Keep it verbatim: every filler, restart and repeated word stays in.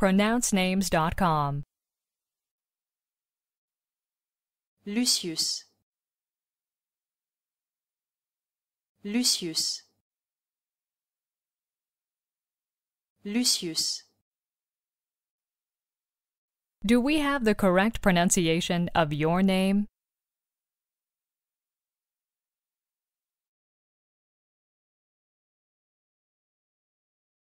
pronounce names dot com. Lucius, Lucius, Lucius. Do we have the correct pronunciation of your name?